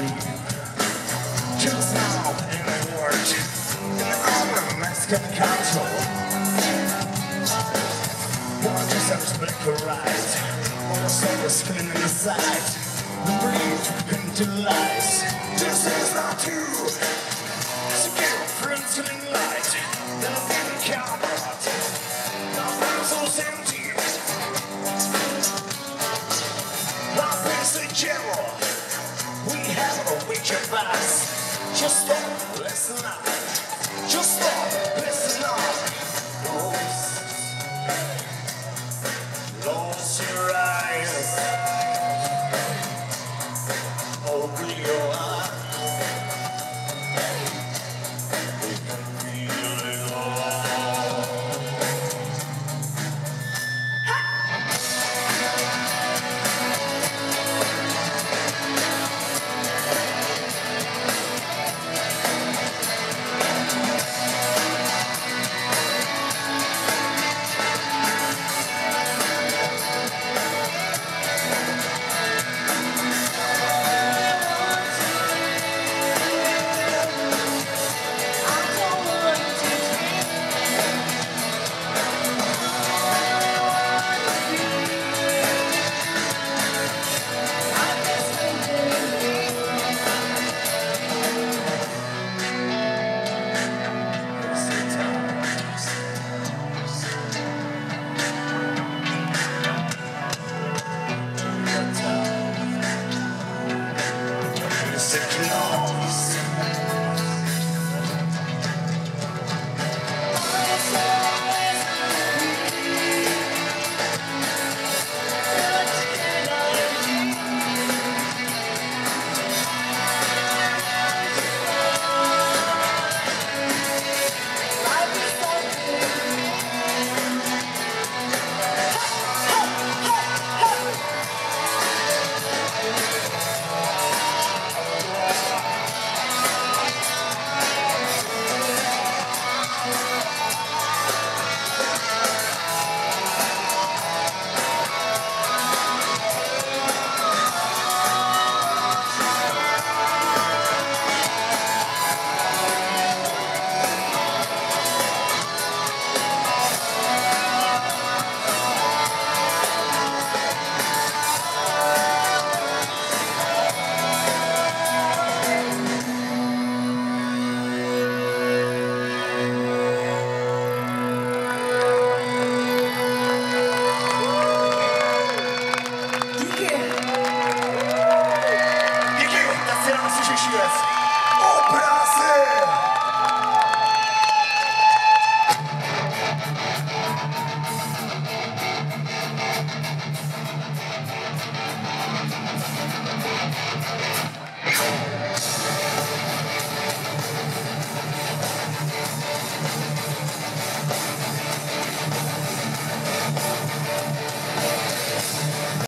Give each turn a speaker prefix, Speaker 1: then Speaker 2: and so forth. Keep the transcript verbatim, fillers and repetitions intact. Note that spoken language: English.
Speaker 1: Just now in the word, in our Mexican council. One just has to make a right. All the soul is clean inside. We breathe into lies. This is not true. So give friends in light. Then I'll be the comrade. Now I'm so empty. Life is a general. We have a witcher bass. Just stop, listen up. Just stop, listen up. Close, close your eyes. Open your eyes. We can feel it all. Sick noise.